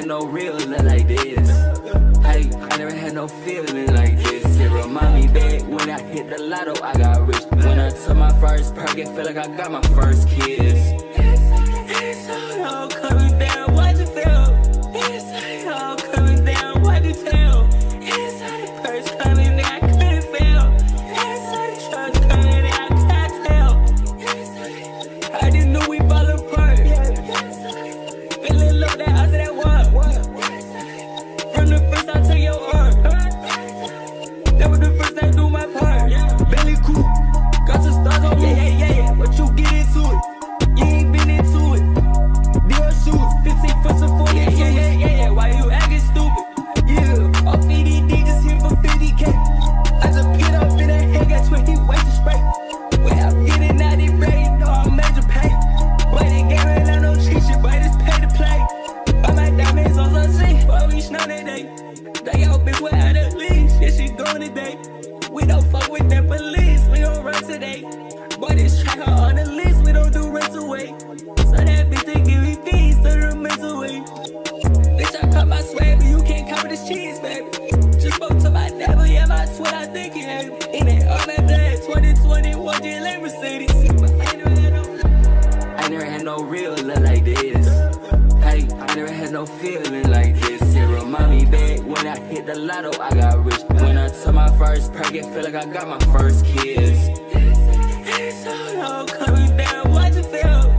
had no real love like this. Hey, I never had no feeling like this. It remind me back when I hit the lotto, I got rich. When I took my first perk, it felt like I got my first kiss. It's all coming down, what you feel? It's all coming down, what you tell? It's the purse coming, I couldn't feel. It's the truck coming, I can't tell. I didn't know we fall apart. Feeling low, that I said that what? From the first I took your arm. That was the first I do my part. Belly cool, got some stars on me. Yeah. But you get into it, you ain't been into it. Deal shoes, 15 for some 40. Yeah. Why you acting stupid? Yeah, off EDD, just hit for 50K. I just pit off in that head, got 20 wasted straight. When I'm getting out it ready, no, I'm major pay. Boy, they gave me no cheat shit, but it's pay to play. Buy my diamonds on some shit, boy, we snow that day. They all been without a leash, yeah, she going today. We don't fuck with that police, we don't run today. Boy, this track her on the list, we don't do rental way. So that bitch, they give me fees to the mental way. Bitch, I cut my swag, but you can't cover this cheese, baby. Just spoke to my devil, yeah, my sweat, I think he had me. In that all that black, 2021 GLA Mercedes. I never had no real love like this. Hey, I never had no feeling like this. It remind me back when I hit the lotto, I got rich. When I took my first perk, it felt like I got my first kiss. It's all coming down, what you feel?